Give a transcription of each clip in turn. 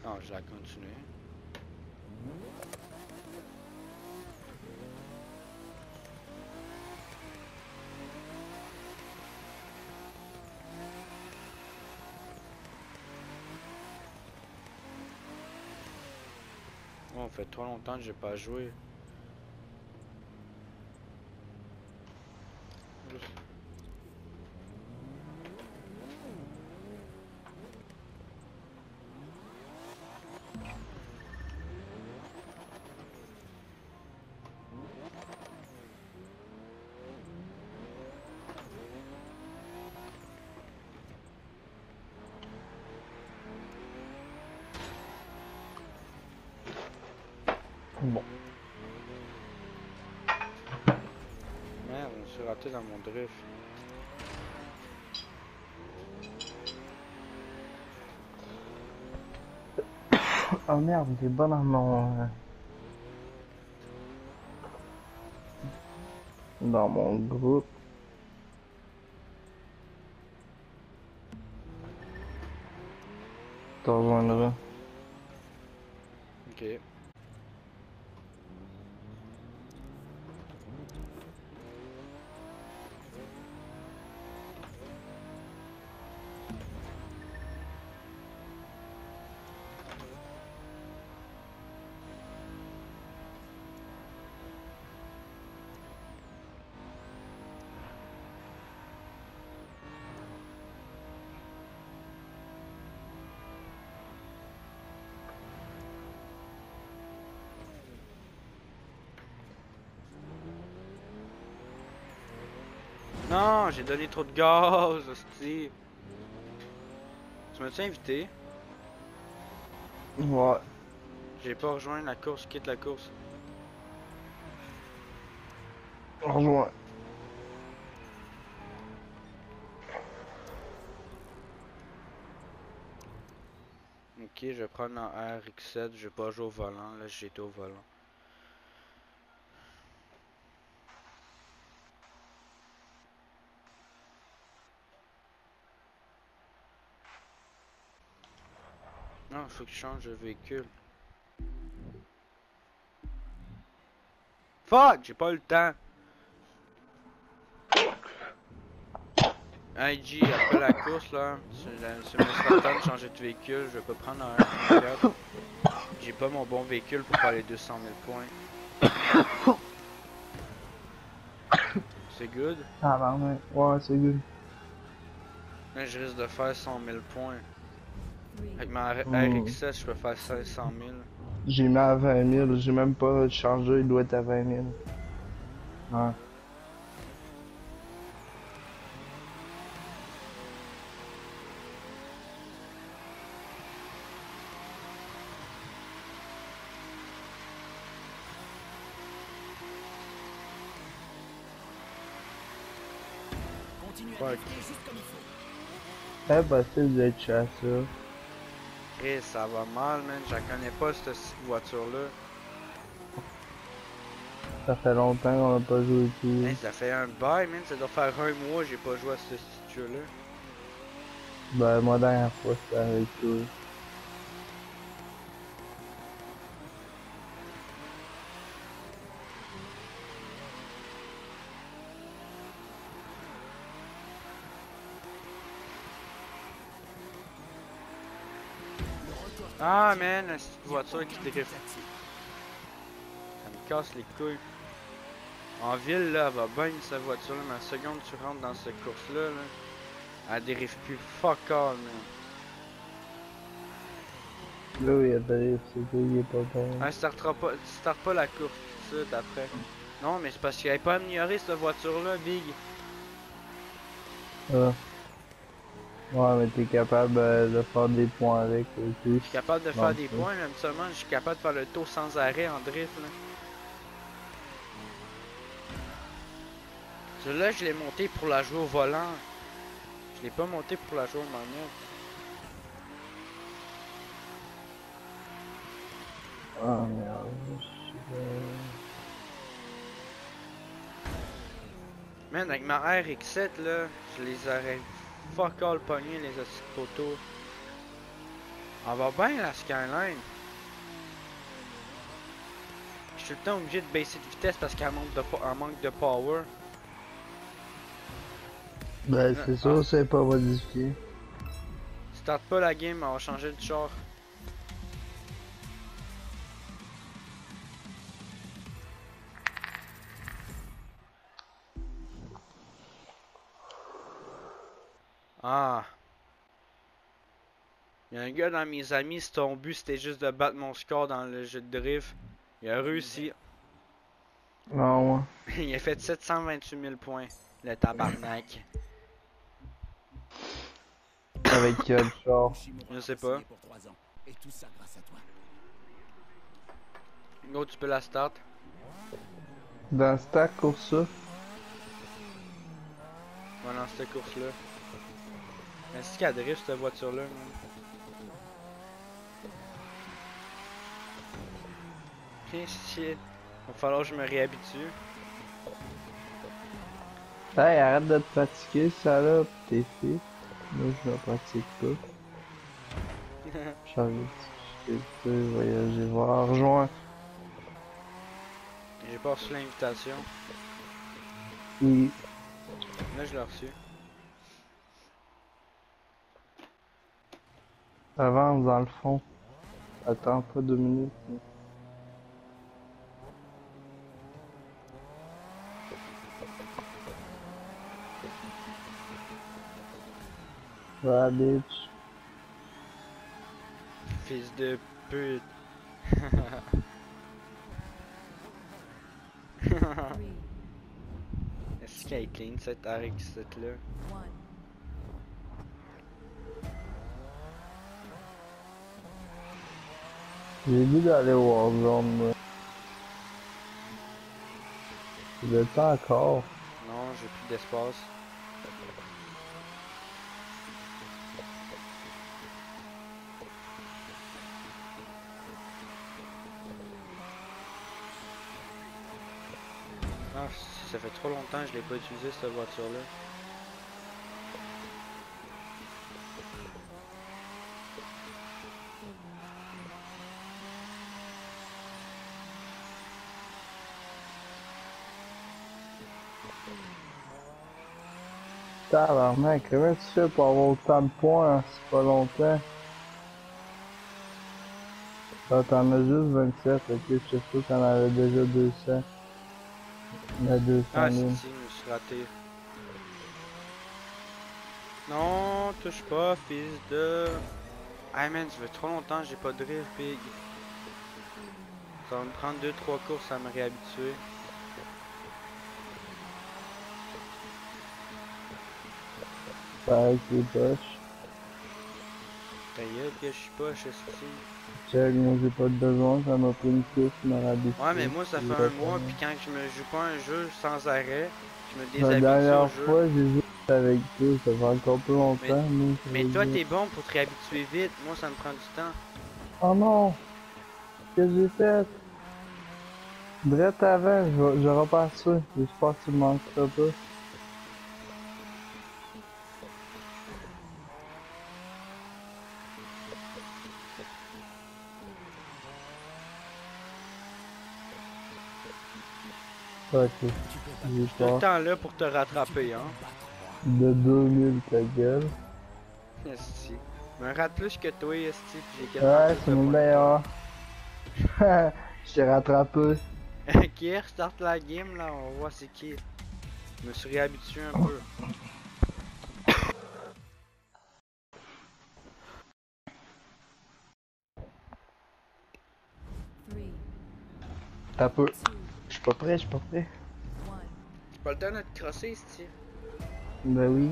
Non, je vais continuer. Oh, ça fait trop longtemps que j'ai pas joué. Bon. Merde, je me suis raté dans mon drift. Oh merde, t'es pas dans mon... dans mon groupe. T'en rejoindras. Ok. Non, j'ai donné trop de gaz, hostie. Tu m'as-tu invité? Ouais. J'ai pas rejoint la course, quitte la course. Rejoins. Ok, je vais prendre en RX7, je vais pas jouer au volant, là j'étais au volant. Non, il faut que je change de véhicule. Fuck, j'ai pas eu le temps. Hey G, après la course là, c'est me sera le temps de changer de véhicule, je vais pas prendre un R34. J'ai pas mon bon véhicule pour faire les 200 000 points. C'est good? Ah ben ouais, c'est good. Là, je risque de faire 100 000 points. Avec ma Hmm. RX7, je peux faire 500 000. J'ai mis à 20 000, j'ai même pas chargé, il doit être à 20 000. Ouais. Fuck. C'est possible d'être chez ça. Chris, ça va mal, man. Je la connais pas, cette voiture-là. Ça fait longtemps qu'on a pas joué Hey, dessus. ça fait un bail, man. Ça doit faire un mois que j'ai pas joué à ce jeu-là. Ben, moi, la dernière fois, c'était avec toi. Ah, man, cette voiture qui drift. Ça me casse les couilles. En ville, là, elle va bien cette voiture-là, mais la seconde que tu rentres dans cette course-là, là, elle dérive plus fuck all, man. Là, il y a drift, c'est tout, il est pas bon. Elle startera pas, tu startes pas la course tout de suite après. Non, mais c'est parce qu'elle est pas améliorée cette voiture-là, Big. Ah. Ouais, mais t'es capable de faire des points avec Je aussi. suis capable de Non, faire des plus. points, même seulement je suis capable de faire le tour sans arrêt en drift, là. Celui-là, je l'ai monté pour la jouer au volant. Je l'ai pas monté pour la jouer au manette. Ah, merde. Je sais Man, avec ma RX7, là, je les aurais fuck all pognés, les hosties de poteaux. On va bien la Skyline. Je suis tout le temps obligé de baisser de vitesse parce qu'elle manque de power. Ben, c'est sûr, c'est pas modifié. Start pas la game, on va changer de char. Ah. Il y a un gars dans mes amis, si ton but c'était juste de battre mon score dans le jeu de drift, il a réussi. Non, ouais. Il a fait 728 000 points, le tabarnak. Avec quel char? Je sais pas. Go, tu peux la start. Dans Stack course ça? Ouais, dans cette course-là. Mais c'est qu'elle drift cette voiture-là, man. Shit. Va falloir que je me réhabitue. Hey, arrête de te pratiquer, ça là, pis t'es fait. Moi, je me pratique pas. Changer de discuter, voyager, voir, rejoindre. J'ai pas reçu l'invitation. Oui. Là, je l'ai reçu. Avance dans le fond. Attends pas 2 minutes. Va, bitch. Fils de pute. Est-ce qu'elle est clean cette RX7 là? J'ai dit d'aller au Warzone, moi. Le temps encore. Non, j'ai plus d'espace. Ah, ça fait trop longtemps que je l'ai pas utilisé cette voiture-là. Tabarnak, comment tu fais pour avoir autant de points, c'est pas longtemps? Ah, t'en as juste 27, ok, je sais pas, t'en avais déjà 200. Il y a 200 Ah, 000. si, je me suis raté. Non, touche pas, fils de... Ah man, ça fait trop longtemps que j'ai pas de drift, pig. Ça va me prendre 2-3 courses à me réhabituer. Pareil que les poches. Ta gueule que je suis pas, je sais. Check, moi j'ai pas de besoin, ça m'a pris une course, je me réhabitué. Ouais, mais moi ça fait un mois, puis quand je me joue pas un jeu sans arrêt, je me La déshabitue au dernière jeu. fois, j'ai joué avec toi, ça fait encore plus longtemps, Mais toi t'es bon pour te réhabituer vite, moi ça me prend du temps. Oh non! Qu'est-ce que j'ai fait? Drette avant, je repasse ça. J'espère que tu me manqueras pas. Ok, j'ai Tout le peur. temps là pour te rattraper, hein. De 2000 ta gueule. Esti. Me rate plus que toi, Esti, pis j'ai quasiment Ouais, plus c'est de mon points que meilleur. Je t'ai rattrapé. toi. Ok, restart la game là, on va voir c'est qui. Je me suis réhabitué un peu. T'as peu. Je suis pas prêt, je suis pas prêt. C'est pas le temps de te crosser, Esti. Ben oui.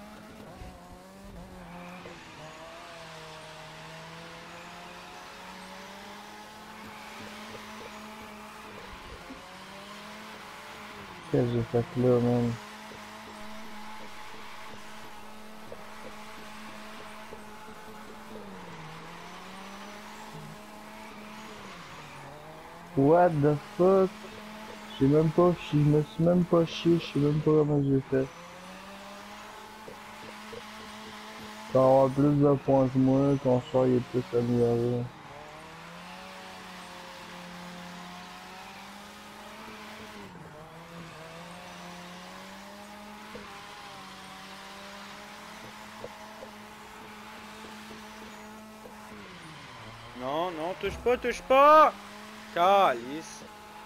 Qu'est-ce que j'ai fait là, man? What the fuck? J'ai même pas chié, je me suis même pas chié, je sais même pas comment j'ai fait. vas avoir plus de points que moi, ton char il est plus amélioré. Non, non, touche pas, touche pas! Calice.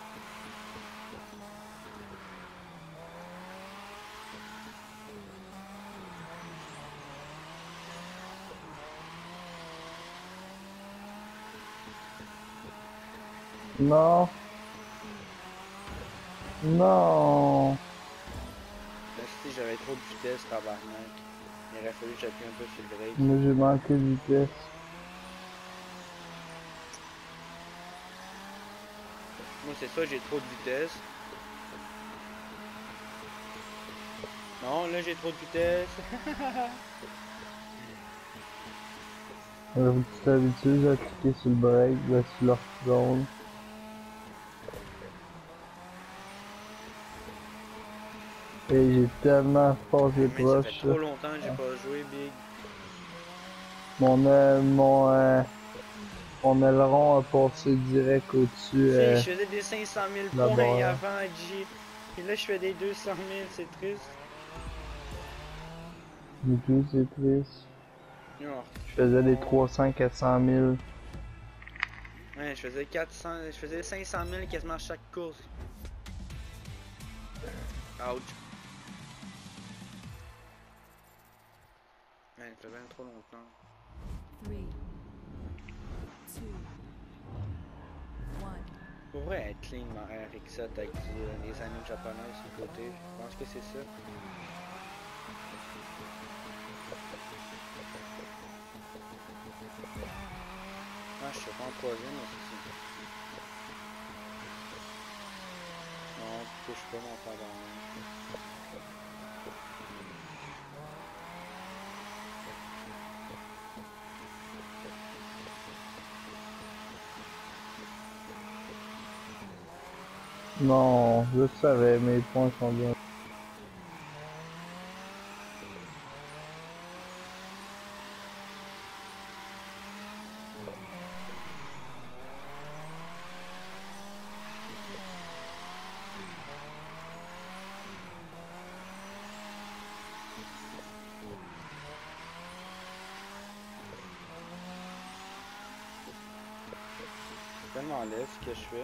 Non. Non. Là, si j'avais trop de vitesse, tabarnak. Il aurait fallu que j'appuie un peu sur le break. Moi j'ai manqué de vitesse. Moi, c'est ça, j'ai trop de vitesse. Non, là, j'ai trop de vitesse. Alors, tu t'habitues à cliquer sur le break, là sur leur zone. Et j'ai tellement passé Mais ça fait proche. trop longtemps que j'ai pas joué, Big. Mon aileron a passé direct au-dessus Si, je faisais des 500 000 de la points barre. avant G. Et là, je fais des 200 000, c'est triste. Du coup, c'est triste. Non. Je faisais des 300-400 000. Ouais, je faisais 500 000 quasiment chaque course. Ouch. Ouais, ça fait bien trop longtemps. 3, 2, 1. Pour vrai, être clean avec ça, avec des animes japonaises sur le côté, je pense que c'est ça. Ah, je suis pas en troisième, mais c'est ça. Non, touche pas mon tabarnak. Non, je savais, mes points sont bien. Tellement laid ce que je fais.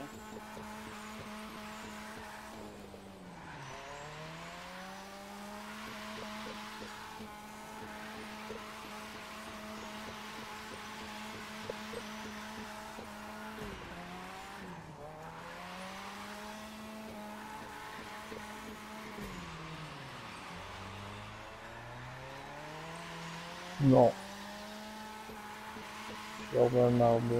Non. Je suis dans un arbre.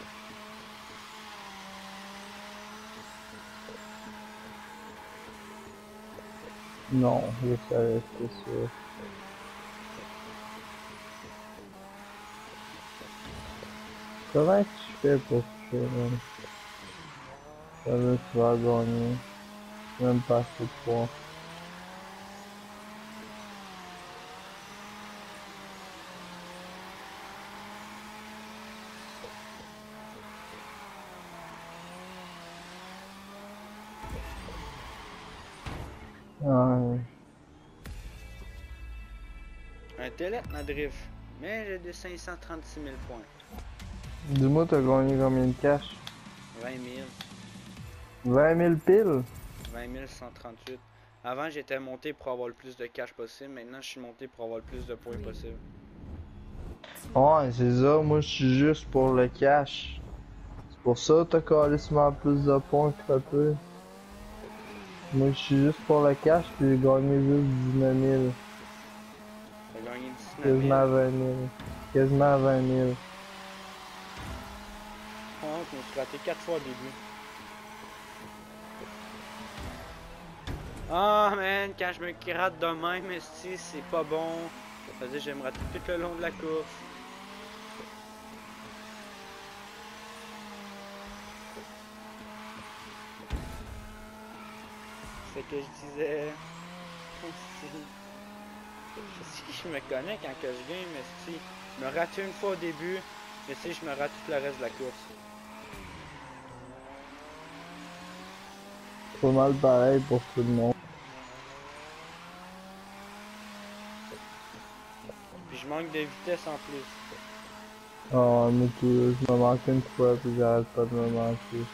Non, je savais, c'est sûr. Comment tu fais pour ça, man? Ça veut que tu vas gagner. Même pas assez de points. Ouais. Un télé ma drift. Mais j'ai de 536 000 points. Dis-moi, t'as gagné combien de cash? 20 000. 20 000 piles? 20 138. Avant, j'étais monté pour avoir le plus de cash possible. Maintenant, je suis monté pour avoir le plus de points possible. Ouais, c'est ça. Moi, je suis juste pour le cash. C'est pour ça que t'as carrément plus de points que toi. Moi, je suis juste pour le cash, puis j'ai gagné juste 19 000. J'ai gagné 19 000. Quasiment 20 000. Quasiment 20 000. Oh, je me suis raté 4 fois au début. Ah, man, quand je me rate de même, esti, c'est pas bon. Ça veut dire que je vais me rater tout le long de la course. C'est ce que je disais. Esti. Si je me connais quand que je game, mais si je me rate une fois au début, mais si je me rate tout le reste de la course. Pas mal pareil pour tout le monde. Puis je manque de vitesse en plus. Ah, mais tout, je me manque une fois, puis j'arrête pas de me manquer.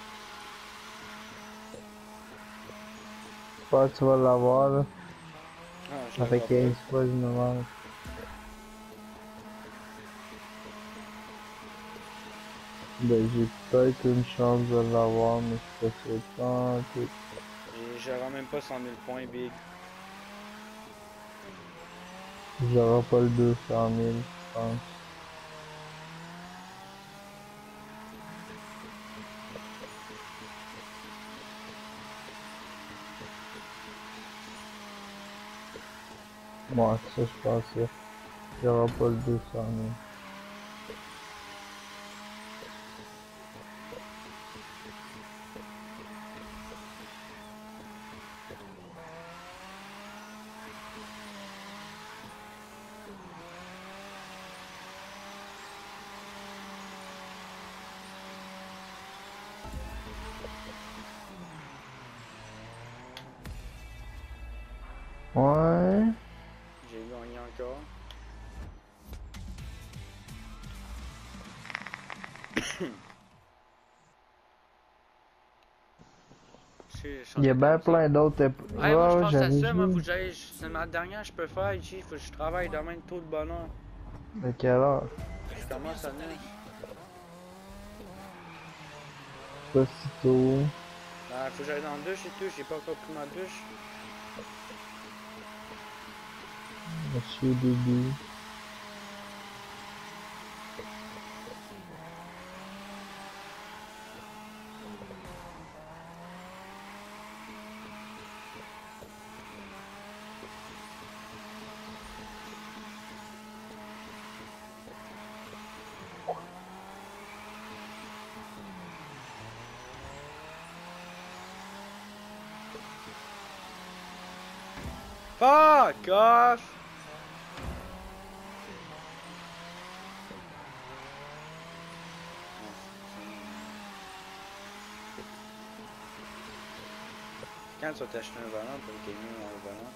J'espère que tu vas l'avoir, là. Ah, je Ça le fait vois pas. 15 fois que je me manque. Ben, j'ai peut-être une chance de l'avoir, mais je suis pas sûr de ça un peu. Et j'aurai même pas 100 000 points, Big. J'aurai pas le 200 000, je pense. Moi, ça, je pensais. J'aurai pas le 200 000. Ouais. J'ai gagné encore. Il y a bien plein d'autres. Ouais, moi je Ouais, pense à j'avais ça, moi faut vu. que j'aille. C'est ma dernière que je peux faire ici, faut que je travaille demain de tôt de bonheur. À quelle heure? Je commence à 9. Pas si tôt. Ben, faut que j'aille dans la douche et tout, j'ai pas encore pris ma douche. Monsieur Dédé. Fuck off! Quand tu vas t'acheter un volant pour gamer un volant?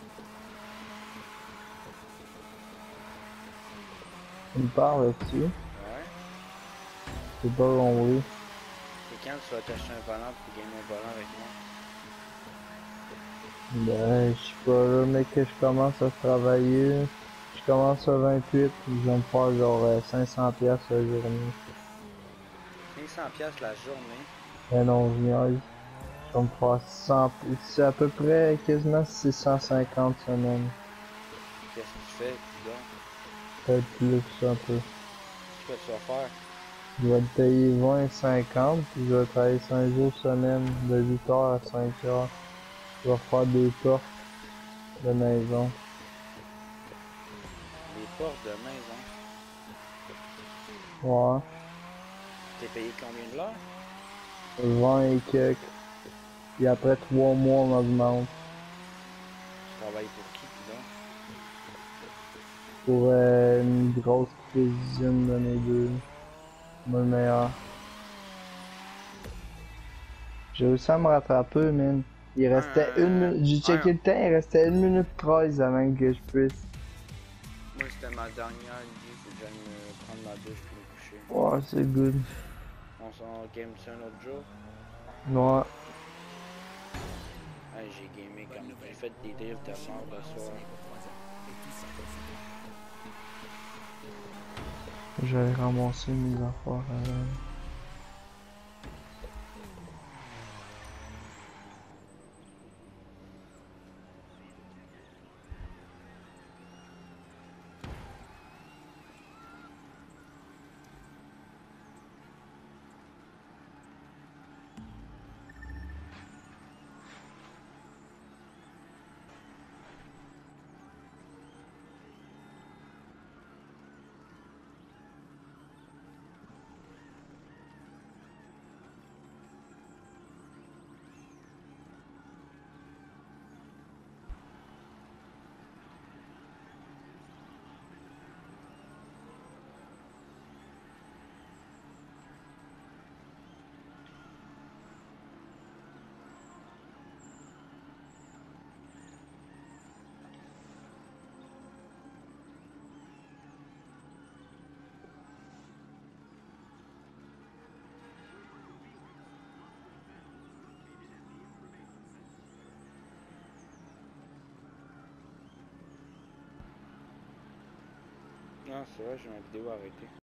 Il me parle là-dessus. Ouais. C'est pas compris. Et quand tu vas t'acheter un volant pour gamer un volant avec moi? Ben, je sais pas, là, mais que je commence à travailler. Je commence à 28, puis je vais me faire genre 500 piastres la journée. 500$ la journée. Ben non, je niaise. Je vais me faire 100, c'est à peu près quasiment 650 semaines. Qu'est-ce que tu fais, donc? Peut-être plus un peu. Qu'est-ce que tu vas faire? Je vais te payer 20,50, puis je vais travailler 5 jours semaine, de 8 heures à 5 heures. Je vais faire des portes de maison. Des portes de maison. Ouais. T'es payé combien de l'heure? 20 et quelques. Puis après 3 mois, on augmente. Tu travailles pour qui, donc? Pour une grosse cuisine de mes deux. Moi le meilleur. J'ai réussi à me rattraper, man. Il restait une minute. J'ai checké le temps, il restait 1 minute 13 avant que je puisse. Moi, c'était ma dernière nuit, faut que j'aille me prendre ma douche pour me coucher. Ouais, c'est good. On s'en game-tu un autre jour? Ouais. Hey, j'ai gamé comme... J'ai fait des drifts de mort le soir. Je vais ramasser mes affaires. Non, c'est vrai, j'ai ma vidéo arrêtée.